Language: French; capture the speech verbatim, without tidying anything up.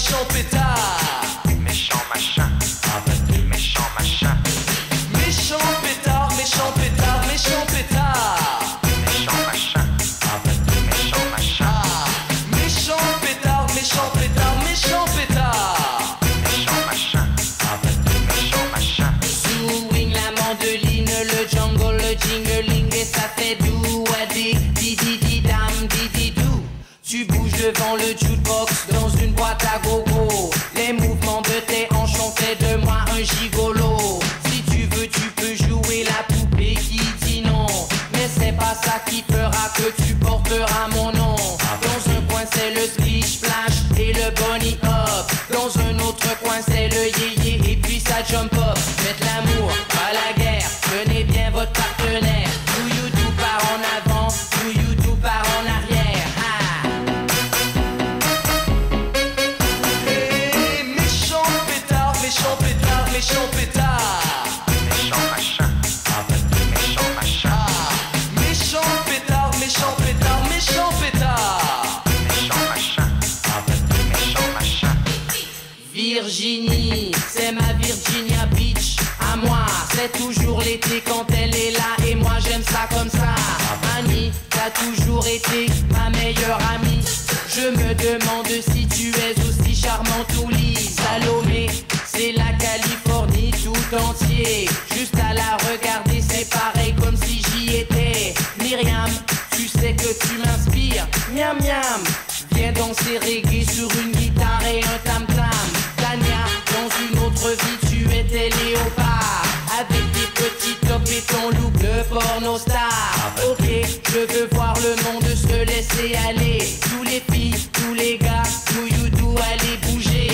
méchant pétard. Méchant machin, méchant machin. Méchant pétard, méchant pétard, méchant pétard. Méchant machin, méchant machin. Ah, méchant pétard, méchant pétard, méchant pétard. Méchant machin, méchant machin. Swing la mandoline, le jungle, le jingling et ça fait dou à di di di di dam di di dou. Tu bouges devant le jukebox dans une boîte à gogo. Les mouvements de tes hanches ont fait de moi un gigolo. Si tu veux tu peux jouer la poupée qui dit non, mais c'est pas ça qui fera que tu porteras mon nom. Dans un coin c'est le splish splash et le bunny hop. Dans un autre coin c'est le yéyé et puis ça jump up. Faites l'amour, pas la guerre, tenez bien votre partenaire. Do you do par en avant, do you do par en arrière. Ah. Hey, méchant pétard, méchant pétard, méchant pétard. Méchant machin, méchant machin. Ah, méchant pétard, méchant pétard, méchant pétard. Méchant machin, méchant machin. Virginie, c'est ma Virginia Beach. À moi, c'est toujours l'été quand elle est là et moi j'aime ça comme ça. Annie, t'as toujours été ma meilleure amie. Je me demande si tu es aussi charmante ou lisse. Salomé, c'est la Californie tout entier. Juste à la regarder, c'est pareil comme si j'y étais. Myriam, tu sais que tu m'inspires. Miam miam, viens danser reggae sur une guitare et un tam-tam. Tania, dans une autre vie tu étais léopard. Avec tes petits tops et ton look de porno star. Ok, je veux voir le monde se laisser aller. Tous les filles, tous les gars, do you do, allez bouger.